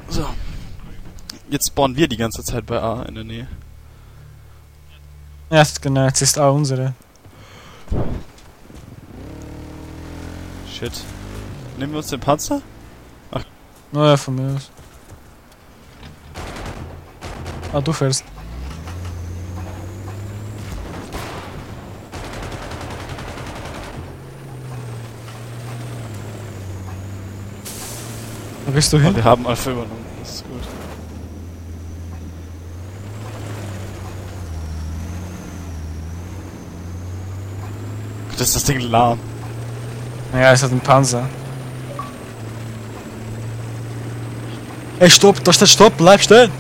So. Jetzt spawnen wir die ganze Zeit bei A in der Nähe. Ja, genau, jetzt ist auch unsere. Shit. Nehmen wir uns den Panzer? Naja, von mir aus. Ah, du fährst. Wo bist du hin? Wir haben Alpha übernommen. Das ist gut. Das ist das Ding lahm. Ja, es hat einen Panzer. Ey, stopp, da steht Stopp, bleib stehen!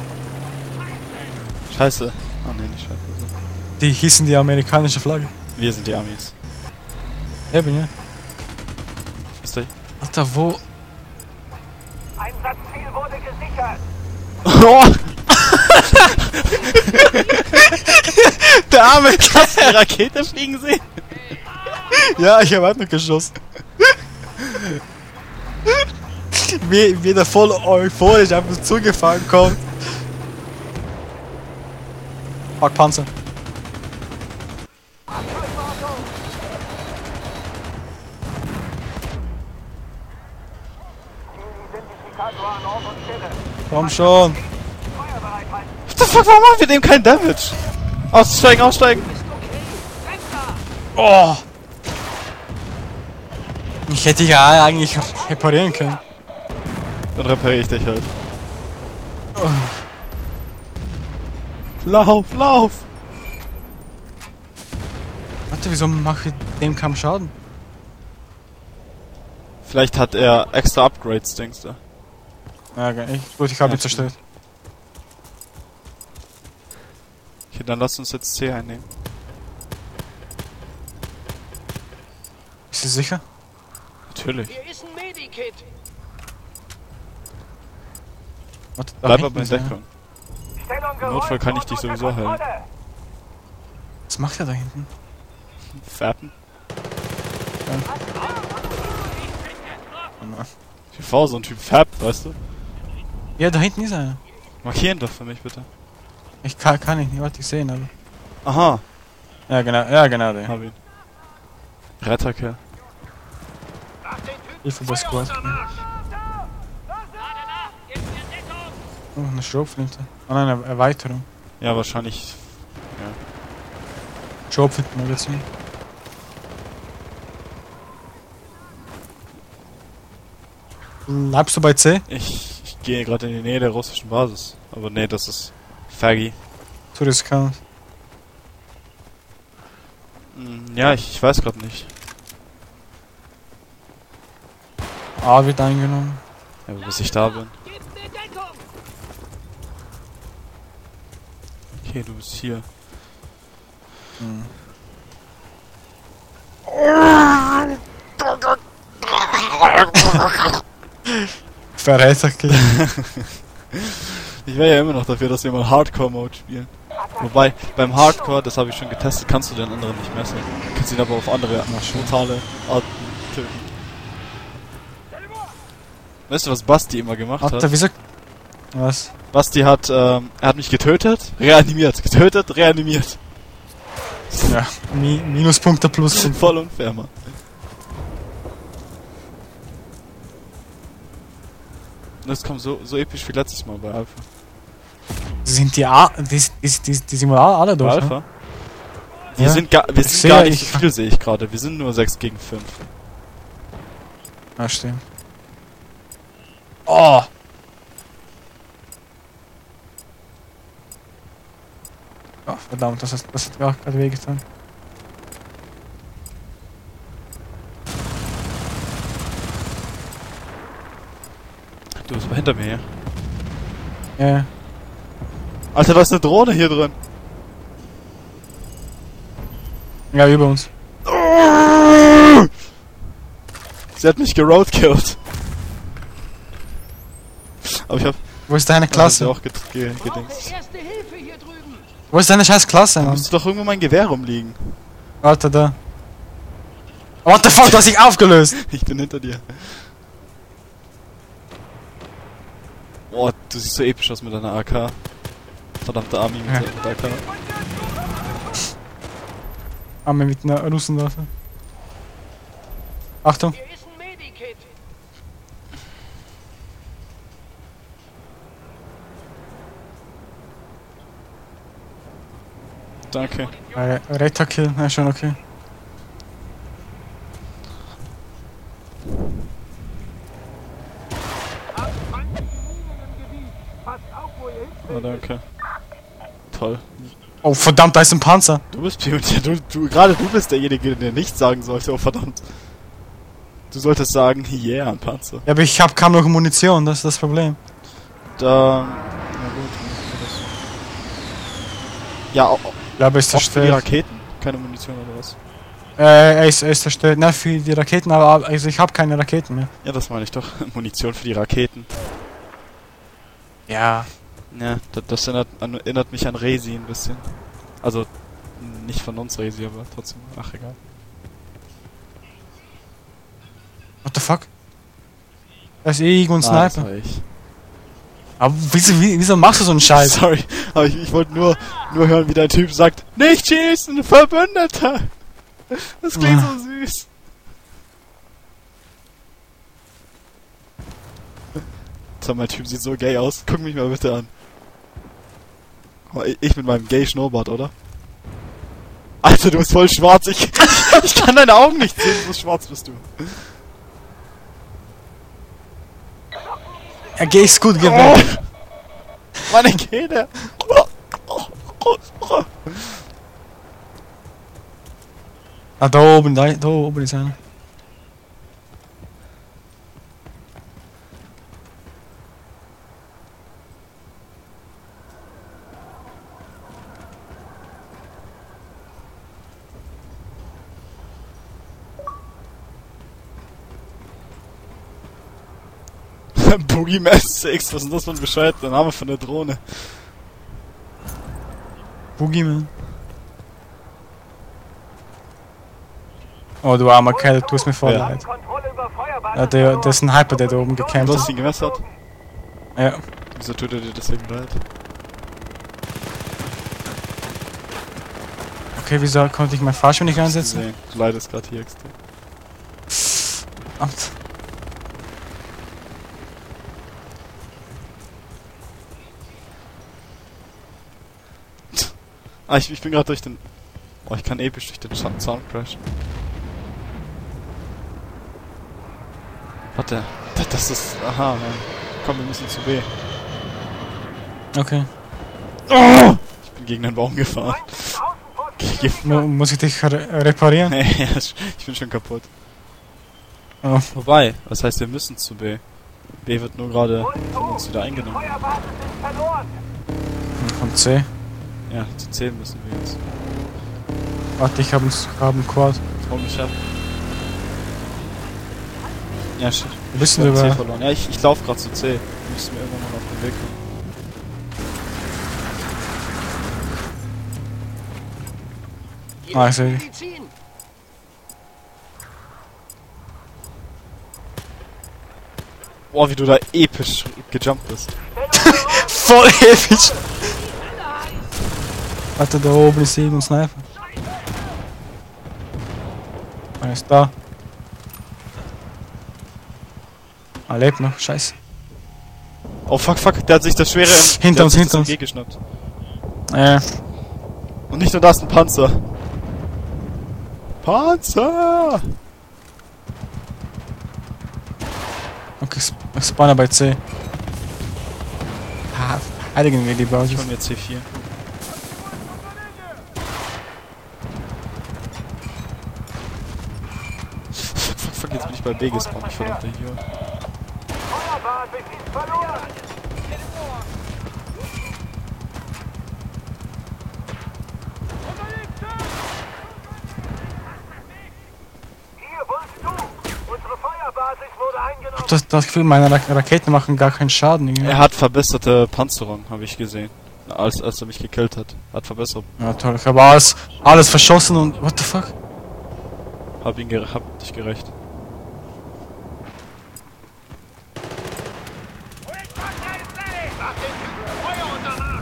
Scheiße. Ah ne, nicht scheiße. Die hießen die amerikanische Flagge. Wir sind die Amis. Eben, ja. Ist der? Alter, wo? Einsatzziel wurde gesichert. Oh! Der Arme! Hast du die Rakete fliegen sehen? Ja, ich hab halt noch geschossen. wie der voll euphorisch auf uns zugefahren kommt. Fuck, Panzer. Identifikator an Ort und Stelle. Komm schon. Feuerbereit halten. What the fuck, warum machen wir dem keinen Damage? Aussteigen, aussteigen! Oh! Ich hätte ja eigentlich reparieren können. Dann repariere ich dich halt. Lauf, lauf! Warte, wieso mache ich dem kaum Schaden? Vielleicht hat er extra Upgrades, denkst du? Ja, okay. Gut, ich habe Ja, ihn zerstört. Okay, dann lass uns jetzt C einnehmen. Ist sie sicher? Natürlich. Hier ist ein Medikit. Warte, da Bleib hinten aber in ist er. Deckung. Stellung Im Notfall geräumt kann ich und dich unter sowieso heilen. Kontrolle. Was macht er da hinten? Fährten. Oh nein. TV, so ein Typ färbt, weißt du? Ja, da hinten ist er. Markieren doch für mich, bitte. Ich kann ich nicht, warte, ich sehe ihn aber. Aha, Ja, genau, der. hab ihn. Retterkerl. Hilfe bei Squad. Oh, eine Schrotflinte. Oh nein, eine Erweiterung. Ja, wahrscheinlich. Schrotflintenmagazin. Bleibst du bei C? Ich gehe gerade in die Nähe der russischen Basis. Aber nee, das ist Faggy. Zu riskant. Ja, ich weiß gerade nicht. A wird eingenommen. Ja, bis ich da bin. Okay, du bist hier. Verräter. Ich wäre ja immer noch dafür, dass wir mal Hardcore-Mode spielen. Wobei, beim Hardcore, das habe ich schon getestet, kannst du den anderen nicht messen. Du kannst ihn aber auf andere, brutale Arten töten. Weißt du, was Basti immer gemacht Alter, hat? wieso? Was? Basti hat, er hat mich getötet, reanimiert, getötet, reanimiert. Ja, Minuspunkte, Pluspunkte. Voll unfair, Mann. Das kommt so episch wie letztes Mal bei Alpha. Sind die die sind wohl alle Bei durch, ne? Alpha? Wir Ja. sind gar nicht so viel, sehe ich gerade. Wir sind nur 6 gegen 5. Ja, stimmt. Oh! Oh, verdammt, das hat mir auch gerade wehgetan. Du bist hinter mir hier. Ja. Alter, da ist eine Drohne hier drin. Ja, über uns. Sie hat mich geroadkillt. Aber ich hab... Wo ist deine Klasse? auch gedingst. Erste Hilfe hier drüben. Wo ist deine scheiß Klasse, Da Mann? müsste doch irgendwo mein Gewehr rumliegen. Warte, da. What the fuck, du hast dich aufgelöst! Ich bin hinter dir. Boah, du siehst so episch aus mit deiner AK. Verdammte Army mit der AK. Arme mit einer Russenwaffe. Achtung. Hier ist ein Medikit. Danke. Retter-Kill, ja schon okay. Passt auf, wo ihr hin. Oh, danke. Toll. Oh verdammt, da ist ein Panzer. Du bist Pionier, gerade du bist derjenige, der nicht sagen sollte, oh verdammt. Du solltest sagen, yeah, ein Panzer. Ja, aber ich hab kaum noch Munition, das ist das Problem. Da, na gut. Ja, auch Ich glaube, er ist für die zerstört. Raketen? Keine Munition oder was? Er ist zerstört. Na, für die Raketen, aber also ich habe keine Raketen mehr. Ja, das meine ich doch. Munition für die Raketen. Ja. Ja, das erinnert mich an Resi ein bisschen. Also, nicht von uns Resi, aber trotzdem. Ach, egal. What the fuck? Da ist irgendwo ein Ah, das Sniper. war ich. Aber wieso machst du so einen Scheiß? Sorry, aber ich wollte nur hören, wie der Typ sagt, nicht schießen, Verbündeter! Das klingt so süß. Sag mal, der Typ sieht so gay aus. Guck mich mal bitte an. Oh, ich mit meinem gay Schnurrbart, oder? Alter, du bist voll schwarz. Ich kann deine Augen nicht sehen, so schwarz bist du. Ja, geh ist gut, geh Oh, weg. meine Kehle. Ah, da oben ist einer. Boogeyman 6, was ist denn das für ein bescheuerter Name von der Drohne? Boogeyman. Oh, du armer Kerl, du tust mir voll Ja. leid. Kontrolle über Feuerbasis. Ja, der ist ein Hyper, der da oben Du gekämpft hast hat. ihn gemessert? Ja. Wieso tut er dir deswegen leid? Okay, wieso konnte ich mein Fahrstuhl nicht einsetzen? Nee, du leidest gerade hier extrem. Amt. Ah, ich bin gerade durch den... Oh, ich kann episch durch den Sound crashen. Warte, das ist... Aha, nein. Komm, wir müssen zu B. Okay. Oh! Ich bin gegen den Baum gefahren. Muss ich dich reparieren? Nee, ich bin schon kaputt. Oh. Wobei, was heißt, wir müssen zu B? B wird nur gerade von uns wieder eingenommen. Feuerbasis ist verloren. Und C. Ja, zu 10 müssen wir jetzt. Warte, ich hab einen Quad. Hol mich ab. Ja, shit. Wo bist Ich du hab C über? verloren. Ja, ich lauf gerade zu C. Du müssen mir irgendwann mal auf den Weg kommen. Hier Ah, ich ist seh. Medizin. Boah, wie du da episch gejumpt bist. Voll episch! Warte, da oben ist irgendein Sniper. Er ist da. Er lebt noch, scheiße. Oh fuck, der hat sich das schwere Hinter uns, hinter uns. MG geschnappt. Und nicht nur das, ein Panzer. Panzer! Okay, Spawner bei C. Heiligen wir die Ich Basis. hol mir C4. Fuck, jetzt bin ich bei B gespawnt, ich verdammte Idiot. Feuerbasis ist verloren. Hier, wo bist du? Unsere Feuerbasis wurde eingenommen. Das Gefühl, meine Raketen machen gar keinen Schaden. Irgendwie. Er hat verbesserte Panzerung, habe ich gesehen. Als er mich gekillt hat. Hat verbessert. Ja, toll. Ich habe alles verschossen und... What the fuck? Hab dich gerecht. Nach den Typen Feuer unterm Arsch!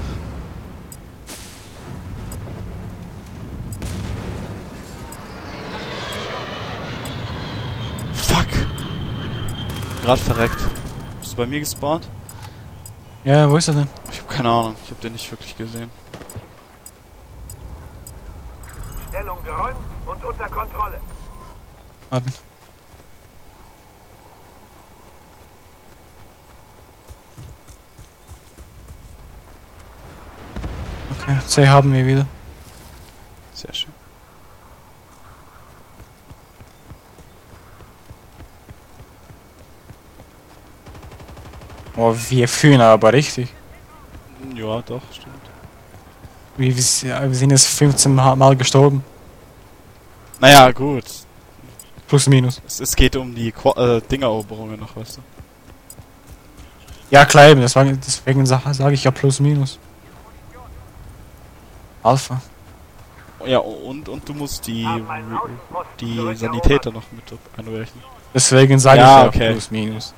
Fuck! Gerade verreckt. Bist du bei mir gespawnt? Ja, wo ist er denn? Ich habe keine Ahnung. Ich habe den nicht wirklich gesehen. Stellung geräumt und unter Kontrolle. Warte. Okay, C haben wir wieder. Sehr schön. Oh, wir führen aber richtig. Ja, doch, stimmt. Wir sind jetzt 15 Mal gestorben. Naja, gut. Plus minus. Es geht um die Dingeroberungen noch, weißt du. Ja, klar eben, deswegen sage ich ja plus minus. Alpha. Ja, und du musst die Sanitäter noch mit einrechnen. Deswegen sage Ja, ich ja okay. plus minus.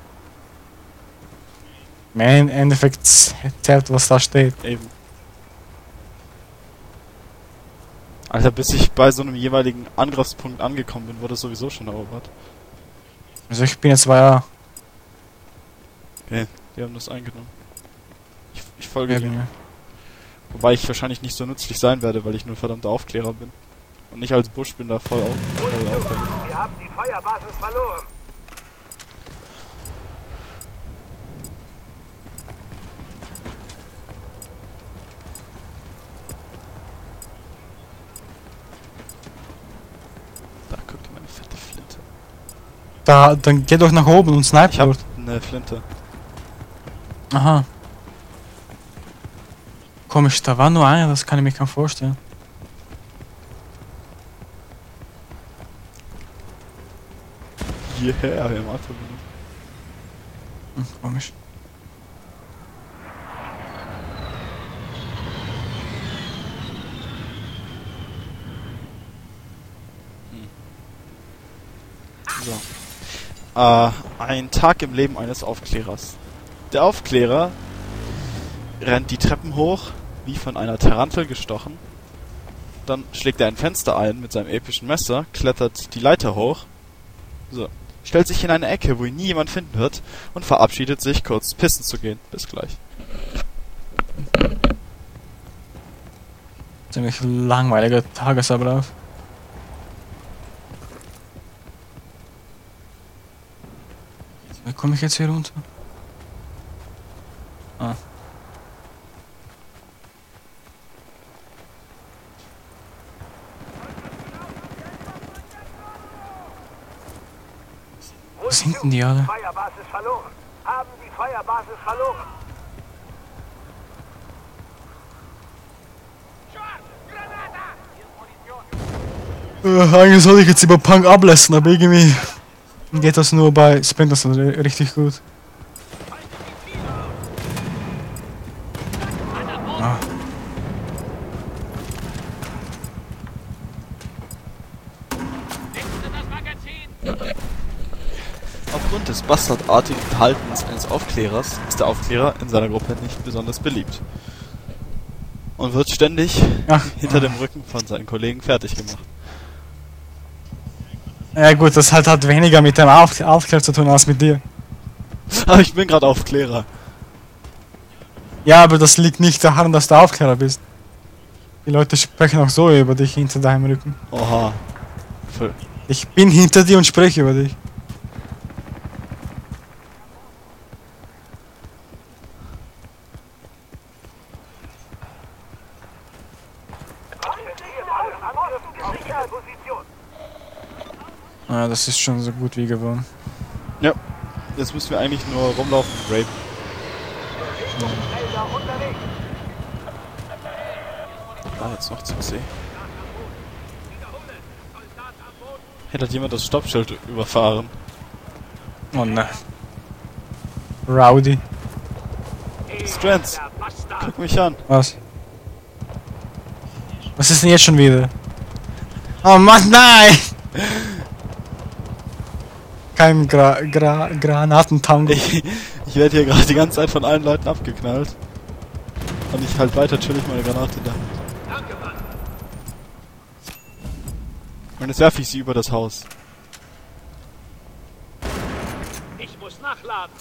Im Endeffekt zählt, was da steht. Eben. Alter, bis ich bei so einem jeweiligen Angriffspunkt angekommen bin, wurde es sowieso schon erobert. Also ich bin jetzt bei Okay, die haben das eingenommen. Ich folge ja, dir. Wobei ich wahrscheinlich nicht so nützlich sein werde, weil ich nur verdammter Aufklärer bin. Und nicht als Busch bin da voll auf. Wir haben die Feuerbasis verloren. Da, guck dir meine fette Flinte. Dann geh doch nach oben und snipe Ich hab dort. eine Flinte. Aha. Komisch, da war nur einer, das kann ich mir kaum vorstellen. Hierher, im Auto. Komisch. So. Ein Tag im Leben eines Aufklärers. Der Aufklärer rennt die Treppen hoch, wie von einer Tarantel gestochen. Dann schlägt er ein Fenster ein mit seinem epischen Messer, klettert die Leiter hoch. So. Stellt sich in eine Ecke, wo ihn nie jemand finden wird, und verabschiedet sich, kurz pissen zu gehen. Bis gleich. Ziemlich langweiliger Tagesablauf. Wie komme ich jetzt hier runter? Ah. Wo sind denn die alle? Feuerbasis verloren. Haben die Feuerbasis verloren. Eigentlich soll ich jetzt über Punk ablassen, aber irgendwie geht das nur bei Splinter Cell richtig gut. Ah. Aufgrund des bastardartigen Verhaltens eines Aufklärers ist der Aufklärer in seiner Gruppe nicht besonders beliebt. Und wird ständig hinter dem Rücken von seinen Kollegen fertig gemacht. Ja gut, das hat weniger mit dem Aufklärer zu tun als mit dir. Aber ich bin gerade Aufklärer. Ja, aber das liegt nicht daran, dass du Aufklärer bist. Die Leute sprechen auch so über dich hinter deinem Rücken. Oha. Ich bin hinter dir und spreche über dich. Konzentriert euren Angriff auf Zielposition. Ja, das ist schon so gut wie gewonnen. Ja. Jetzt müssen wir eigentlich nur rumlaufen und rapen. Felder unterwegs. Ah, jetzt noch zum See. Hätte hat jemand das Stoppschild überfahren. Oh ne. Rowdy. Strands, guck mich an. Was? Was ist denn jetzt schon wieder? Oh Mann, nein! kein Granatentango. Ich werde hier gerade die ganze Zeit von allen Leuten abgeknallt. Und ich halt weiter chillig meine Granate in der Hand. Danke, Mann. Und jetzt werfe ich sie über das Haus. Ich muss nachladen.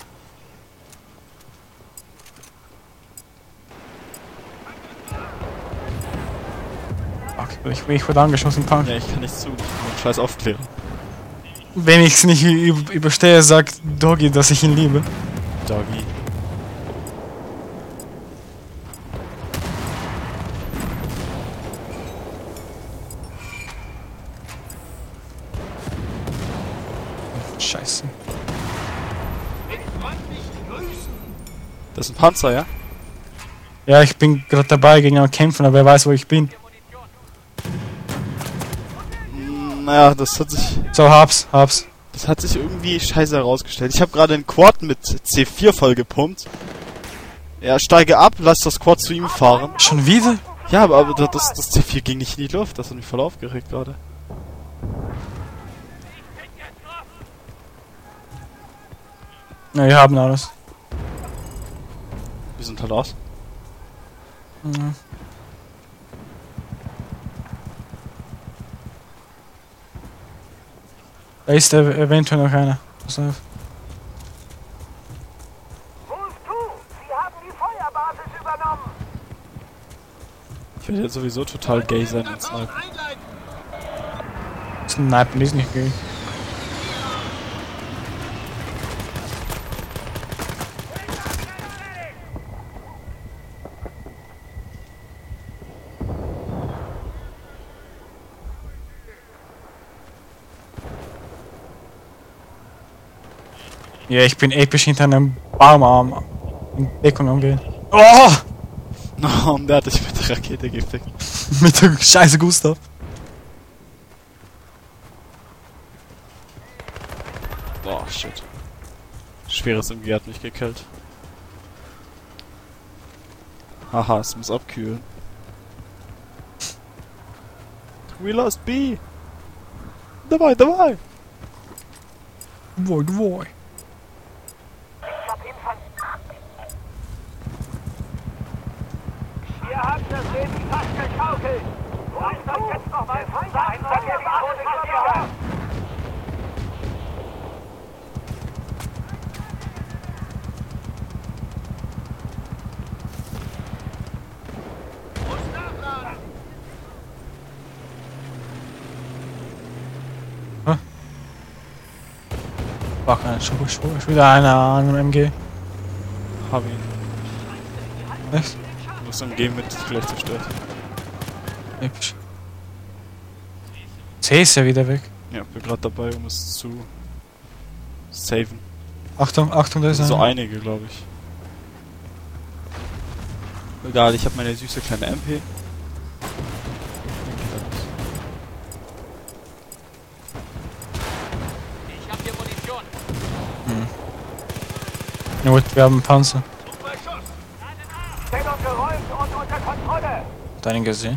Fuck, ich wurde angeschossen, Punk. Ja, ich kann nichts tun. Ich bin ein scheiß Aufklärer. Wenn ich es nicht überstehe, sagt Doggy, dass ich ihn liebe. Doggy. Scheiße. Das ist ein Panzer, ja? Ja, ich bin gerade dabei, gegen ihn zu kämpfen, aber wer weiß, wo ich bin. Naja, das hat sich... So, hab's. Das hat sich irgendwie scheiße herausgestellt. Ich habe gerade einen Quad mit C4 voll gepumpt. Ja, steige ab, lass das Quad zu ihm fahren. Schon wieder? Ja, aber das C4 ging nicht in die Luft. Das hat mich voll aufgeregt gerade. Ja, wir haben alles. Wir sind halt aus. Mhm. Da ist eventuell noch einer. Pass auf. Wolf 2, Sie haben die Feuerbasis übernommen. Ich werde jetzt sowieso total gay sein und snipen. Snipen ist nicht gay. Ja, ich bin episch hinter einem Baumarm in Deckung umgehen. Oh! Oh, und der hat dich mit der Rakete gefickt. Mit der scheiße Gustav. Boah, shit. Schweres MG hat mich gekillt. Haha, es muss abkühlen. We lost B! Dabei! Woi. Ich hab ihn Ihr habt das Leben fast geschaukelt. Lasst euch jetzt noch mal sagen, dass ihr die Basis verloren habt. Muss nachladen. Fuck, schon wieder einer an einem MG. Hab ihn. Echt? Du musst MG mit gleich zerstört. Episch. C ist ja wieder weg. Ja, bin gerade dabei, um es zu saven. Achtung, da ist So einer. einige, glaube ich. Egal, ich habe meine süße kleine MP. Ich hab hier Munition. Ja gut, wir haben einen Panzer. Beschuss. Stellung geräumt und unter Kontrolle. Hat einen gesehen?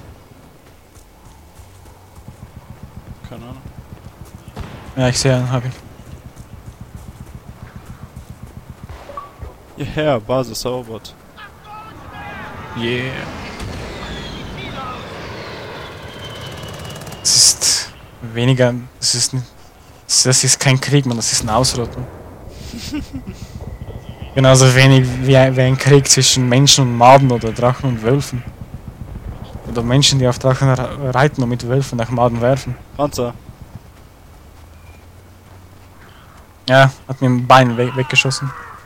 Keine Ahnung. Ja, ich sehe einen, hab ich. Yeah, Basis erobert. Yeah. Es ist weniger, das ist kein Krieg, man, das ist eine Ausrottung. Genauso wenig wie ein Krieg zwischen Menschen und Maden oder Drachen und Wölfen. Oder Menschen, die auf Drachen reiten und mit Wölfen nach Maden werfen. Panzer. Ja, hat mir ein Bein weggeschossen.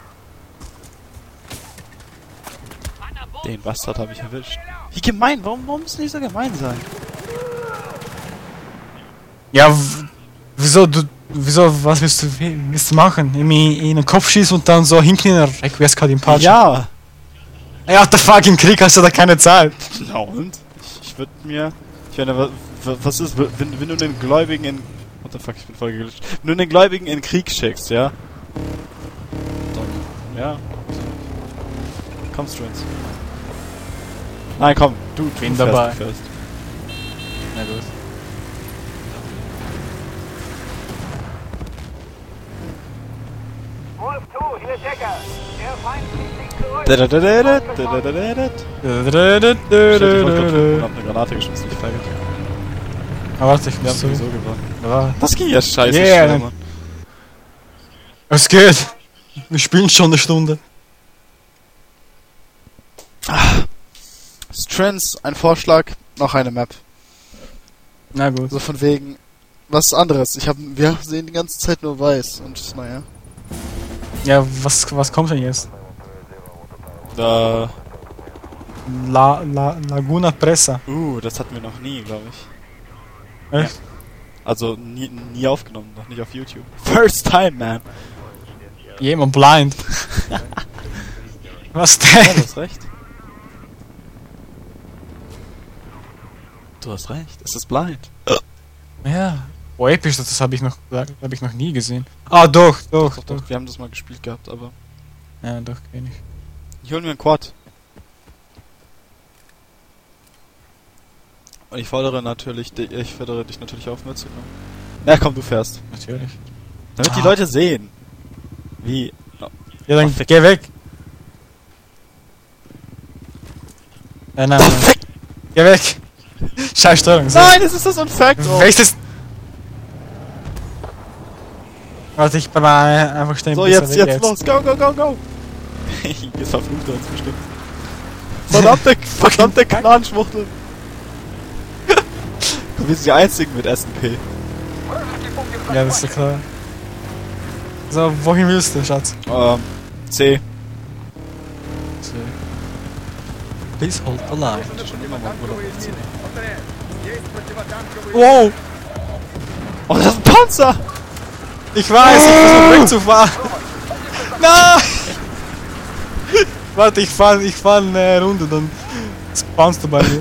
Den Bastard habe ich erwischt. Wie gemein, warum müssen die so gemein sein? Ja, wieso, was willst du machen? Irgendwie in den Kopf schießen und dann so hinknien, rückwärts gerade im Patsch. Ja! Ja, what the fuck, im Krieg hast du da keine Zeit. Na und? Ich würde mir... Ich meine, was ist, wenn du den Gläubigen in... What the fuck, ich bin voll geglitscht. Wenn du den Gläubigen in Krieg schickst, ja? Dann... Ja. Kommst du ins... Nein, komm, du Bin fährst, dabei. du fährst. Na gut. Ich wollte gerade hab eine Granate geschmissen, ich feige. Aber warte, ich Wir haben muss sowieso so. gewonnen. Ja. Das ging ja scheiße Yeah, schnell, Mann. Es geht! Wir spielen schon eine Stunde. Strens, ein Vorschlag, noch eine Map. Na gut. So von wegen, was anderes. Wir sehen die ganze Zeit nur weiß und naja. Ja, was kommt denn jetzt? Laguna Presa. Das hatten wir noch nie, glaube ich. Echt? Also nie aufgenommen, noch nicht auf YouTube. First time, man. Jemand blind. Was Ja, denn? du hast recht. Du hast recht, es ist blind. Ja. Oh, episch, das habe ich noch nie gesehen. Ah, doch. Doch, wir haben das mal gespielt gehabt, aber... Ja, doch, kenn ich. Ich hol mir einen Quad. Und ich fordere dich natürlich auf mitzukommen. Na komm, du fährst. Natürlich. Damit die Leute sehen. Wie... Ja, dann Ach, geh weg. Nein. Geh weg. Scheiß Steuerung. So. Nein, es ist das Unfact! Oh. Welches? Warte, ich bleib mal einfach stehen. So, bis er jetzt weg ist. los! Go! Jetzt verflucht er uns bestimmt. Verdammte Knallschwuchtel! Wir sind die einzigen mit SP. Ja, das ist ja klar. So, wohin willst du, Schatz? C. Please hold the line. Ich hatte schon immer mal Urlaub auf C. Wow! Oh, das ist ein Panzer! Ich weiß, ich versuche wegzufahren. Nein! Warte, ich fahr eine Runde, dann spawnst du bei mir.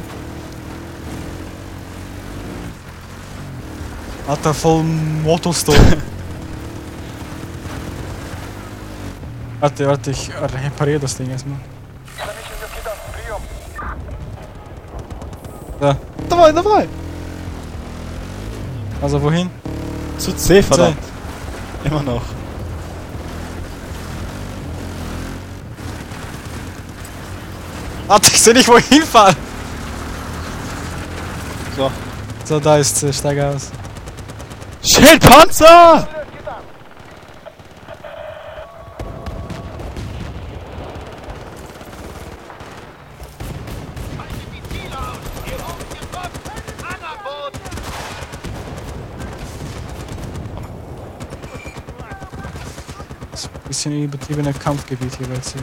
Alter, voll Motostorm. Warte, ich repariere das Ding erstmal. Da. Dabei! Also wohin? Zu C, verdammt. Immer noch. Warte, ich seh nicht wohin fahren. So. So, da ist C, steig aus. Shit, Panzer! Das ist ein bisschen übertriebener Kampfgebiet hier bei C.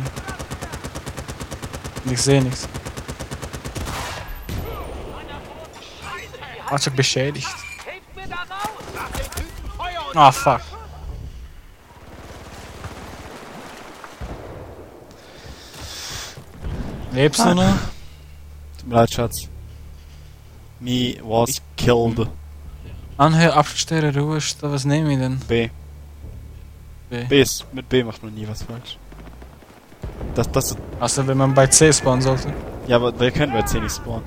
Und ich sehe nichts. Fahrzeug beschädigt. Ah, fuck. Lebst du noch? Tut mir leid, Schatz. Me was killed. Anhör, Abstelle, Ruhe, was nehme ich denn? B. B. Mit B macht man nie was falsch. Das Also wenn man bei C spawnen sollte. ja, aber wir können bei C nicht spawnen.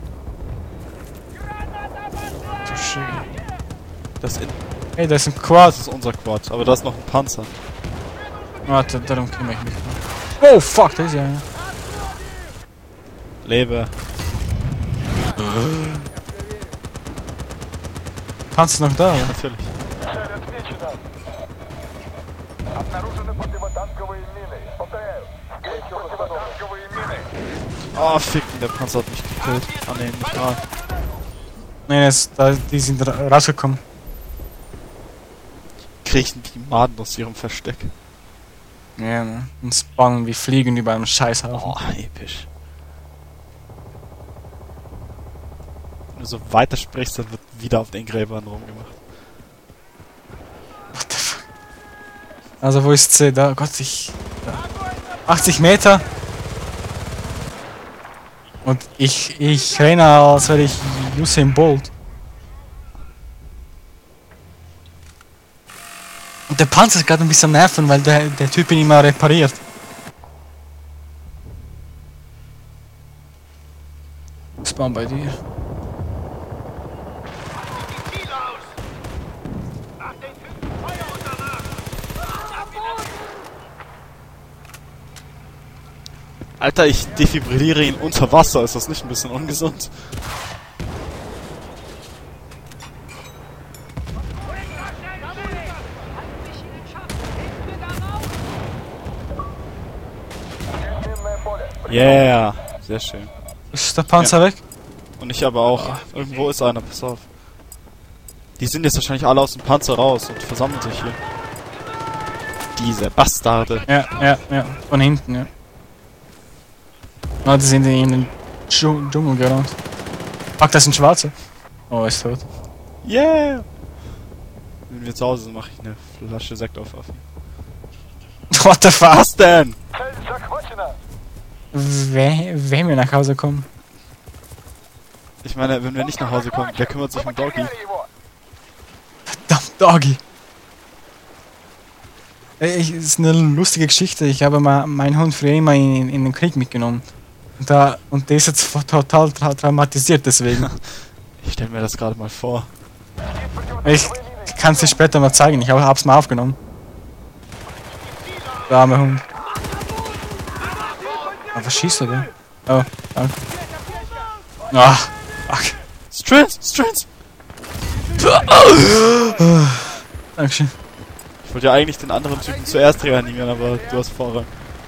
Touché. Das Hey, da ist ein Quad. ist unser Quad, aber da ist noch ein Panzer. Warte, darum kümmere ich mich mal. Oh fuck, da ist ja einer. Lebe. Panzer ist noch da, oder? Natürlich. Oh, ficken, der Panzer hat mich gekillt. Ah, nee, nicht mal. Nee, die sind rausgekommen. Kriechen die Maden aus ihrem Versteck. Ja, ne? Und spawnen wie Fliegen über einem Scheißhaufen. Oh, episch. Wenn du so weiter sprichst, dann wird wieder auf den Gräbern rumgemacht. What the fuck? Also wo ist C? Da, Gott, da. 80 Meter. Und ich renne, als wäre ich Usain Bolt. Und der Panzer ist gerade ein bisschen nerven, weil der Typ ihn immer repariert. Spawn bei dir. Alter, ich defibrilliere ihn unter Wasser. Ist das nicht ein bisschen ungesund? Yeah, sehr schön. Ist der Panzer weg? Und ich aber auch. Irgendwo ist einer, pass auf. Die sind jetzt wahrscheinlich alle aus dem Panzer raus und versammeln sich hier. Diese Bastarde. Ja. Von hinten, ja. Ah, die sind in den Dschungel gerannt. Fuck, das sind Schwarze. Oh, er ist tot. Yeah! Wenn wir zu Hause sind, mache ich eine Flasche Sekt auf Affi. What the fuck? Was denn? Wenn wir nach Hause kommen. Ich meine, wenn wir nicht nach Hause kommen, wer kümmert sich um Doggy? Verdammt, Doggy. Ist eine lustige Geschichte. Ich habe mal meinen Hund früher immer in den Krieg mitgenommen. Und der ist jetzt total traumatisiert deswegen. Ich stelle mir das gerade mal vor. Ich kann es dir später mal zeigen. Ich hab's mal aufgenommen. Der arme Hund. Aber was schießt er denn? Oh, danke. Ah, fuck. Strings! Dankeschön. Ich wollte ja eigentlich den anderen Typen zuerst reanimieren, aber du hast Vorrang.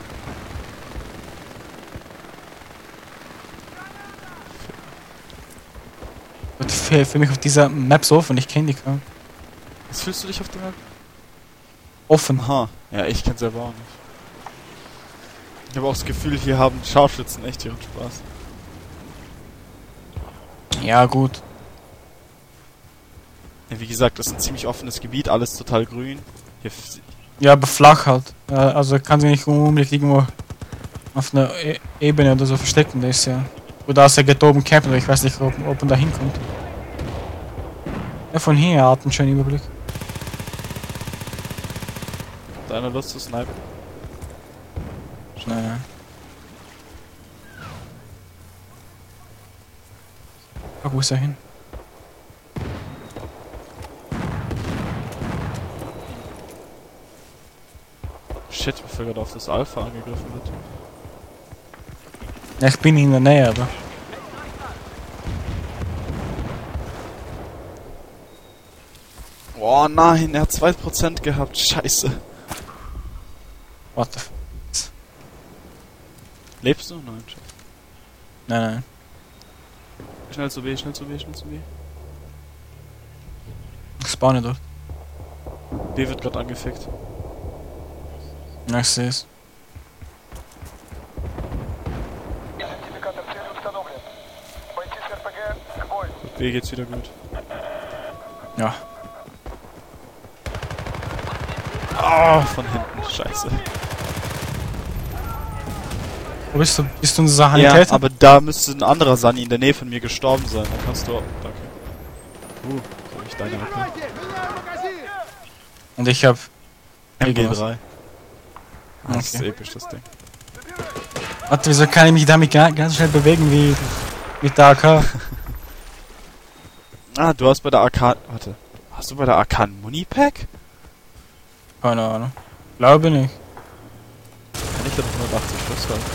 Für mich auf dieser Map so offen, ich kenne die kaum. Was fühlst du dich auf der Map? Offen. Aha. Ja, ich kenn's selber auch nicht. Ich habe auch das Gefühl, hier haben Scharfschützen echt ihren Spaß. Ja, gut. Ja, wie gesagt, das ist ein ziemlich offenes Gebiet, alles total grün. Hier Ja, aber flach halt. Also kann sich nicht unbedingt irgendwo auf einer Ebene oder so verstecken, das ist ja. Oder aus der geht oben campen, aber ich weiß nicht, ob man da hinkommt. Ja, von hier hat einen schönen Überblick. Deine Lust zu snipen? Nein. Ach, wo ist er hin? Shit, ich bin gerade auf das Alpha angegriffen wird. Ja, ich bin in der Nähe, aber. Oh nein, er hat 2% gehabt, scheiße. What the f. Lebst du? Nein, scheiße. Nein. Schnell zu B, schnell zu B, schnell zu B. Ich spawne dort. B wird gerade angefickt. Ja, ich sehe es. B geht's wieder gut. Ja. Ah, von hinten, scheiße. Wo bist du? Bist du unser Ja, Sanitäter? aber da müsste ein anderer Sani in der Nähe von mir gestorben sein. Dann kannst du... Danke. Hab ich deine AK. Und ich hab... MG3. Das ist Okay. episch, das Ding. Warte, wieso kann ich mich damit ganz schnell bewegen wie mit der AK? Ah, du hast bei der AK... Warte. Hast du bei der AK ein Munipack? Keine Ahnung. Glaube nicht. Kann ich da noch 180 Schuss haben?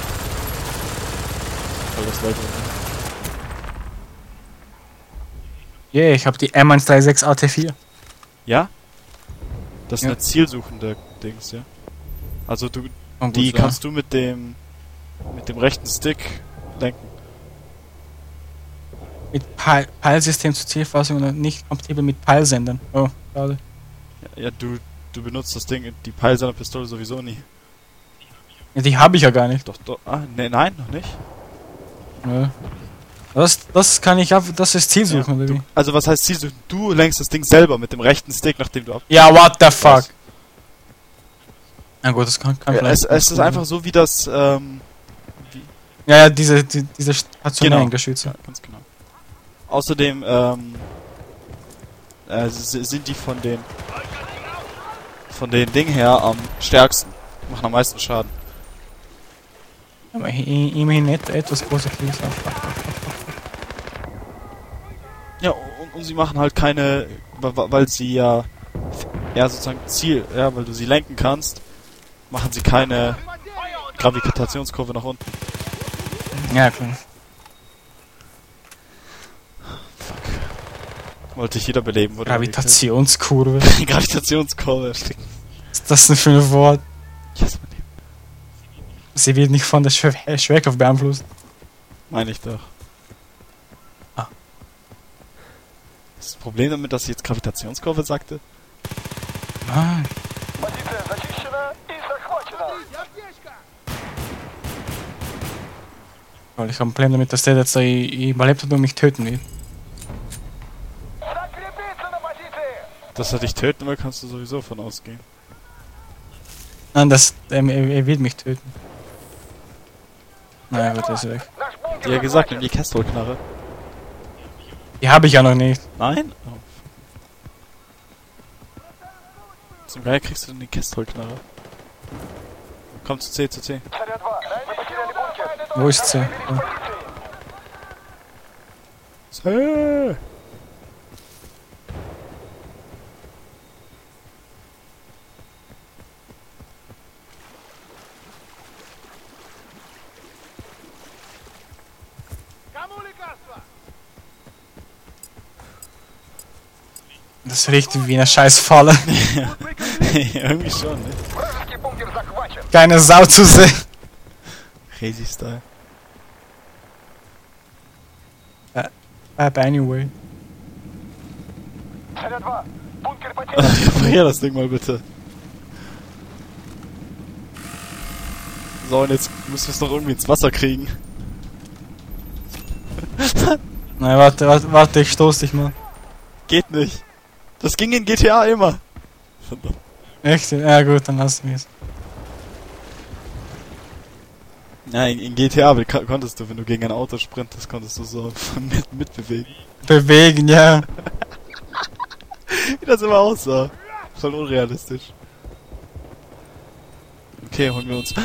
Voll das Leute. Yeah, ich hab die M136 AT4. Ja? Das ist Ja. eine zielsuchende Dings, ja? Also du... Und Die gut, ja. kannst du mit dem rechten Stick lenken. Mit Peilsystem zur Zielfassung und nicht kompatibel mit Peilsendern. Oh, schade. Ja, du benutzt das Ding, die Peilsenderpistole sowieso nie. Ja, die habe ich ja gar nicht. Doch. Ah, ne, nein, noch nicht. Ja. Das kann ich ab, das ist Zielsuchen, oder wie? Also was heißt zielsuchen? Du lenkst das Ding selber mit dem rechten Stick, nachdem du ab... Ja, what the fuck? Was? Na gut, das kann Ja, vielleicht... es ist einfach so wie das, Ja, diese stationären Genau. Geschütze. Ja, ganz genau. Außerdem, sind die von den Ding her am stärksten. Machen am meisten Schaden. Aber immerhin etwas Positives auch. Ja, und sie machen halt keine, weil sie ja sozusagen weil du sie lenken kannst, machen sie keine Gravitationskurve nach unten. Ja, klar. Wollte ich jeder beleben, oder? Gravitationskurve. Gravitationskurve. Was ist das denn für ein Wort? Yes, mein Lieber. Sie wird nicht von der Schwerkraft beeinflusst. Meine ich doch. Ah. Ist das Problem damit, dass ich jetzt Gravitationskurve sagte? Nein. Позиция зачищена и захвачена. Weil ich habe ein Problem damit, dass der jetzt überlebt hat und mich töten will. Закрепиться на позиции. Dass er dich töten will, kannst du sowieso von ausgehen. Nein, er will mich töten. Naja, gut, der ist weg. Наш бункер Dir gesagt, захвачен. nimm die Kestrel-Knarre. Die habe ich ja noch nicht. Nein? Oh. Zum Geier kriegst du denn die Kestrel-Knarre. Komm zu C, zu C. Царя 2. Мы потеряли бункер. Wo ist sie? Ja. C! Кому лекарство? Das riecht wie eine Scheißfalle. Irgendwie schon, ne? Вражеский бункер захвачен. Keine Sau zu sehen. Crazy Style. Aber anyway. Царя 2. Бункер потерян. Reparier das Ding mal bitte. So, und jetzt müssen wir es doch irgendwie ins Wasser kriegen. Nein, warte, ich stoß dich mal. Geht nicht. Das ging in GTA immer. Verdammt. Echt? Ja gut, dann lassen wir es. Ja, in GTA konntest du, wenn du gegen ein Auto sprintest, konntest du so mitbewegen. Bewegen, ja. Wie das immer aussah. Voll unrealistisch. Okay, holen wir uns...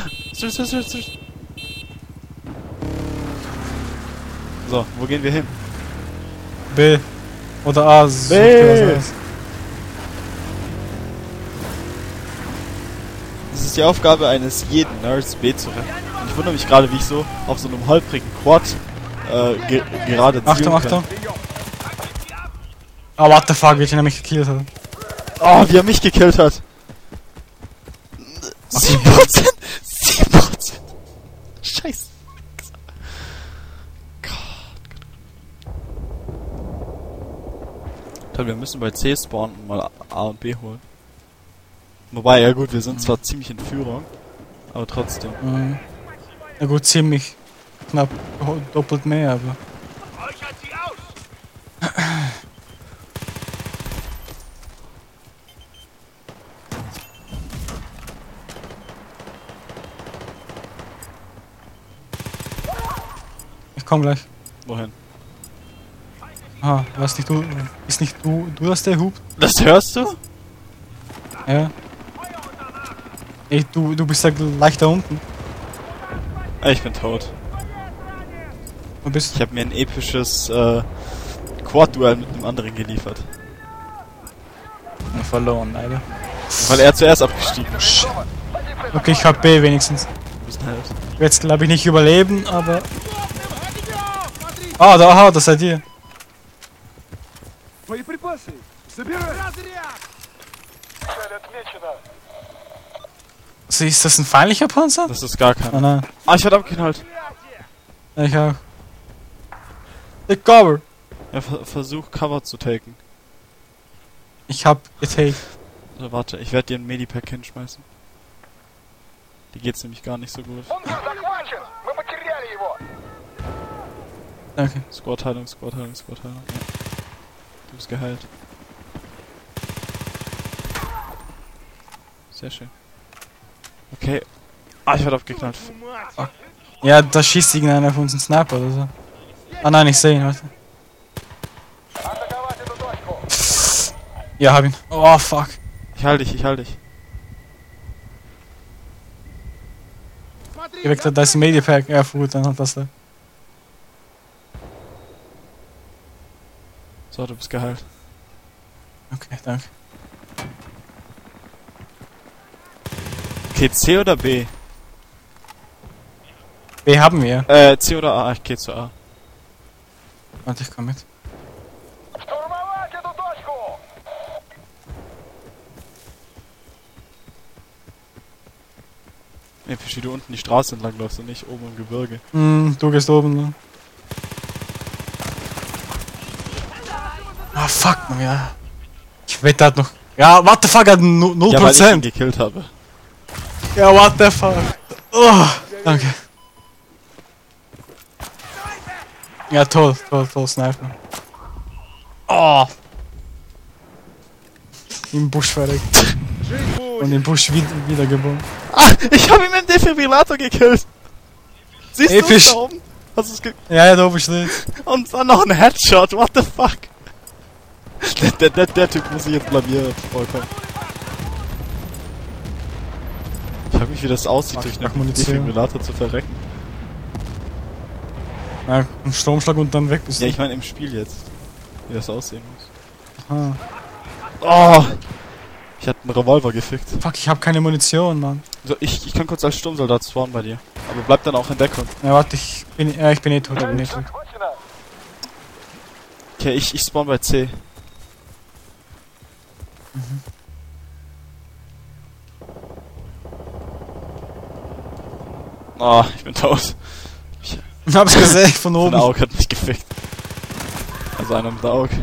So, wo gehen wir hin? B. Oder A. Such B. dir was aus. Es ist die Aufgabe eines jeden Nerds, B zu retten. Und ich wundere mich gerade, wie ich so auf so einem holprigen Quad gerade zielen Achtung, kann. Achtung. Oh, what the fuck, wie er mich gekillt hat. Oh, wie er mich gekillt hat. 7%! 7%! Scheiße. Toll, wir müssen bei C spawnen und mal A und B holen. Wobei, ja gut, wir sind zwar ziemlich in Führung, aber trotzdem. Mhm. Na gut, ziemlich knapp doppelt mehr, aber... Räuchert sie aus. Ich komm gleich. Wohin? Ah, was nicht du... Ist nicht du hast der Hub? Das hörst du? Ja. Ey, du bist ja gleich da unten. Ich bin tot. Wo bist Ich habe mir ein episches Quad-Duell mit einem anderen geliefert. du? Verloren, leider. Weil er zuerst abgestiegen ist. Okay, ich hab B wenigstens. Du bist ein Held. Ich werde jetzt glaube ich nicht überleben, aber... Ah, da, das seid ihr. Боеприпасы. Собирай. Разряд. Цель отмечена. Also, ist das ein feindlicher Panzer? Das ist gar Oh keiner. nein, Ah, ich werde abgeknallt. ich auch. Take cover. Ja, versuch Cover zu taken. Ich hab getaked. Also, warte, ich werde dir ein Medipack hinschmeißen. Die geht's nämlich gar nicht so gut. Бункер захвачен. Мы потеряли его. Danke. Squad-Heilung, Squad-Heilung, Squad-Heilung. Ja. Du bist geheilt. Sehr schön. Okay. Ah, ich werde abgeknallt. Ja, da schießt irgendeiner auf unseren Sniper oder so. Ah nein, ich sehe ihn, warte. Атаковать эту точку. Ja, hab ihn. Oh, fuck. Ich halte dich, ich halte dich. Geh weg, da ist ein Medipack. Ja, gut, dann hat das da. So, du bist geheilt. Okay, danke. Okay, C oder B? B haben wir. C oder A? Ich geh zu A. Warte, ich komm mit. Штурмовать эту точку! Ich verstehe, du unten die Straße entlang läufst und nicht oben im Gebirge. Du gehst oben, ne? Ah, fuck, man, ja. Ich wette, hat noch... Ja, what the fuck, hat 0%. Ja, weil ich ihn gekillt habe. Ja, what the fuck. Oh, danke. Ja, toll, Sniper. Oh. Im Busch verreckt. Und im Busch wiedergeboren. Ah, ich habe ihn mit dem Defibrillator gekillt. Siehst du Episch. da oben? Hast du's Ja, da oben steht. und dann noch ein Headshot, what the fuck? Der Typ muss sich jetzt blamieren, vollkommen. Ich frag mich, wie das aussieht, durch nach einen Munition. Defibrillator zu verrecken. Ja, ein Stromschlag und dann weg bist du. Ja, ich meine im Spiel jetzt. Wie das aussehen muss. Aha. Oh! Ich hatte einen Revolver gefickt. Fuck, ich hab keine Munition, Mann. So, ich kann kurz als Sturmsoldat spawnen bei dir. Aber bleib dann auch in Deckung. Ja, warte, ich bin eh tot, aber nicht tot. Захвачено! Okay, ich spawn bei C. Oh, ich bin tot. Ich hab's gesehen von Ein oben. Auge hat mich gefickt. Also einer mit Auge.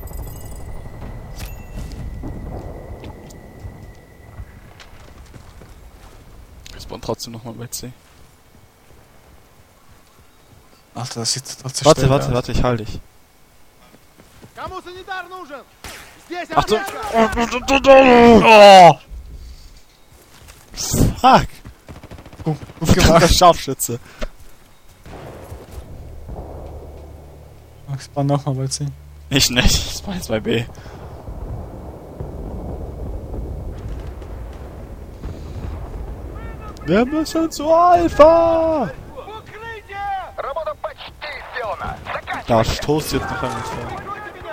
Ich spawn trotzdem nochmal bei C. Alter, das sieht total zerstört aus. Warte, ich halte dich. Кому санитар нужен? Здесь Achtung! Oh! Fuck! Gut Der gemacht. Scharfschütze. Ich spawn nochmal bei C. Ich nicht, ich spawn jetzt bei B. Wir müssen zu Alpha! Укрытие! Работа почти сделана! Da stoßt jetzt noch einmal vor. Закройте меня!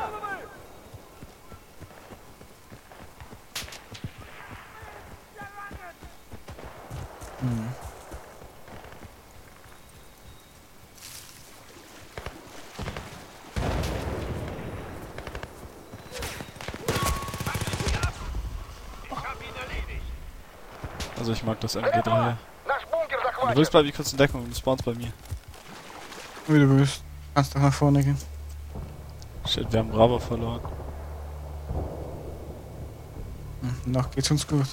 Also ich mag das MG3. Наш бункер Du захвачен! willst bleiben, ich kurz in Deckung und du spawnst bei mir. Wie du willst. Kannst doch nach vorne gehen. Shit, wir haben Bravo verloren. Noch geht's uns gut.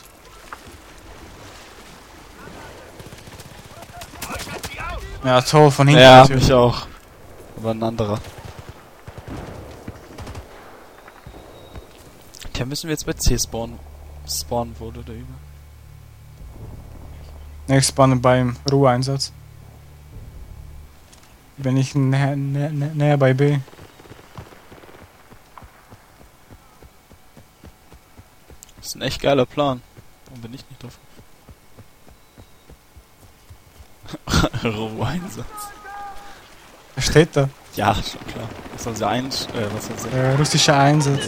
Ja, toll, von hinten Ja, natürlich. mich auch. Aber ein anderer. Okay, müssen wir jetzt bei C spawnen. Spawnen wurde oder über. Ich spawne beim Ruheinsatz. Bin ich näher bei B. Das ist ein echt geiler Plan. Warum bin ich nicht drauf? Roheinsatz. Was steht da? Ja, schon klar. Was soll sie was soll sie? Russischer Einsatz.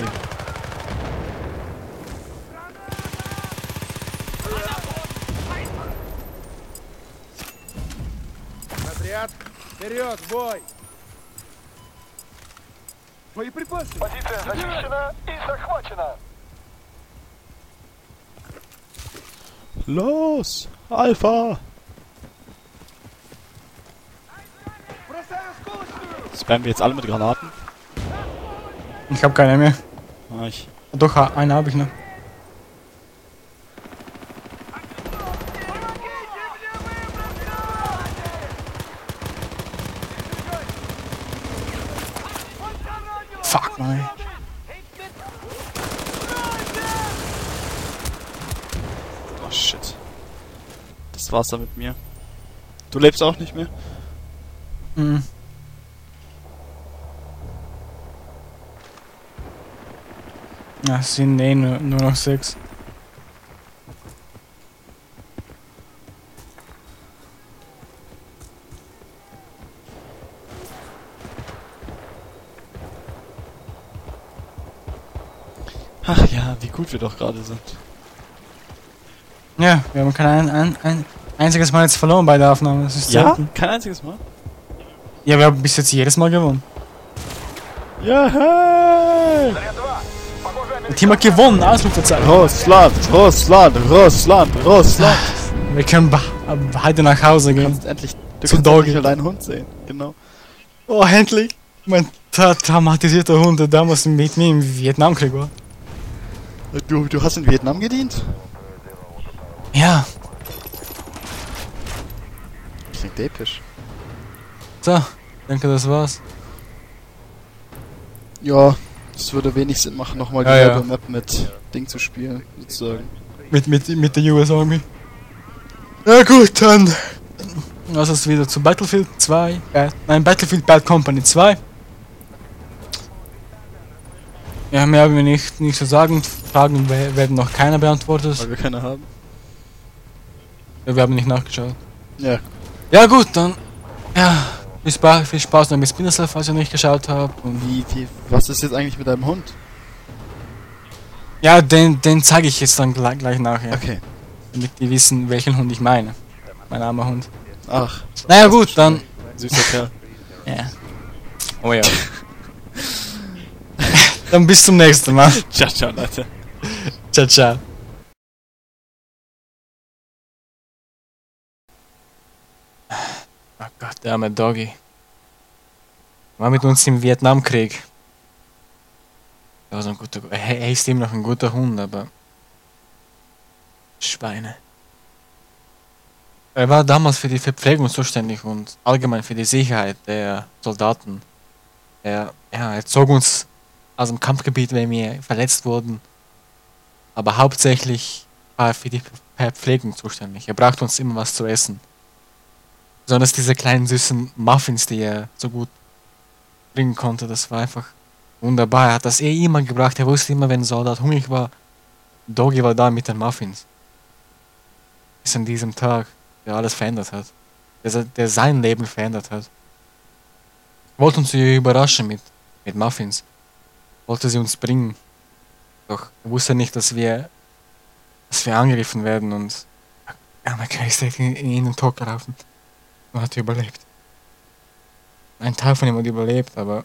Отряд! Вперед, в бой! Боеприпасы! Позиция зачищена и захвачена! Los! Alpha! Бросаю осколочную! Spammen wir jetzt alle mit Granaten? Ich hab keine mehr. Ah, ich. Doch, eine habe ich noch. Fuck, man. Ey. Oh shit. Das war's dann mit mir. Du lebst auch nicht mehr? Mhm. Ja, es sind nur noch 6. Ach ja, wie gut wir doch gerade sind. Ja, wir haben keinen einziges Mal jetzt verloren bei der Aufnahme. Das ist selten. Kein einziges Mal? Ja, wir haben bis jetzt jedes Mal gewonnen. Ja, hey! Das Team hat gewonnen, Ausrufezeichen. Russland, Russland, Russland, Russland. Wir können heute nach Hause Du gehen. kannst endlich, du Zu kannst Doggy. endlich mal deinen Hund sehen. Genau. Oh, endlich. Mein traumatisierter Hund, der damals mit mir im Vietnamkrieg war. Du hast in Vietnam gedient? Ja, Klingt episch. so. Danke, das war's. Ja, es würde wenig Sinn machen, nochmal Ja, ja. dieselbe Map mit Ding zu spielen, sozusagen. Mit der US Army. Ja gut, dann. Was ist wieder zu Battlefield 2? Nein, Battlefield Bad Company 2. Ja, mehr haben wir nicht zu sagen. Fragen werden noch keiner beantwortet. Weil wir keine haben. Wir haben nicht nachgeschaut. Ja, Ja gut, dann. Ja, viel Spaß noch mit Spinner, falls ihr nicht geschaut habt. Und was ist jetzt eigentlich mit deinem Hund? ja, den zeige ich jetzt dann gleich nachher. Okay. Damit die wissen, welchen Hund ich meine. Mein armer Hund. Ach. Naja gut, dann. Süßer Kerl. Ja. Oh ja. Dann bis zum nächsten Mal. Ciao, ciao, Leute. Ciao, ciao. Oh Gott, der arme Doggy. War mit uns im Vietnamkrieg. Er war so ein guter. Er ist immer noch ein guter Hund, aber. Schweine. Er war damals für die Verpflegung zuständig und allgemein für die Sicherheit der Soldaten. Er zog uns aus dem Kampfgebiet, wenn wir verletzt wurden. Aber hauptsächlich war er für die Verpflegung zuständig. Er brachte uns immer was zu essen. Besonders diese kleinen süßen Muffins, die er so gut bringen konnte, das war einfach wunderbar. Er hat das immer gebracht. Er wusste immer, wenn ein Soldat hungrig war, Doggy war da mit den Muffins. Bis an diesem Tag, der alles verändert hat. Der sein Leben verändert hat. Wollte uns überraschen mit Muffins. Wollte sie uns bringen. Doch er wusste nicht, dass wir angegriffen werden und mein Geist ist in den Tod gelaufen. Und hat überlebt. Ein Teil von ihm hat überlebt, aber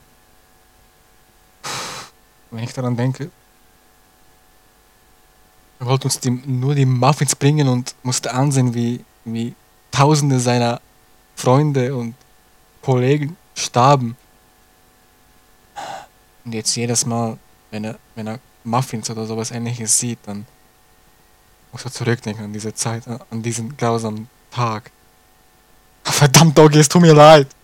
wenn ich daran denke, er wollte uns nur die Muffins bringen und musste ansehen, wie Tausende seiner Freunde und Kollegen starben. Und jetzt jedes Mal, wenn er Muffins oder sowas Ähnliches sieht, dann muss er zurückdenken an diese Zeit, an diesen grausamen Tag. Verdammt, Doggy, es tut mir leid.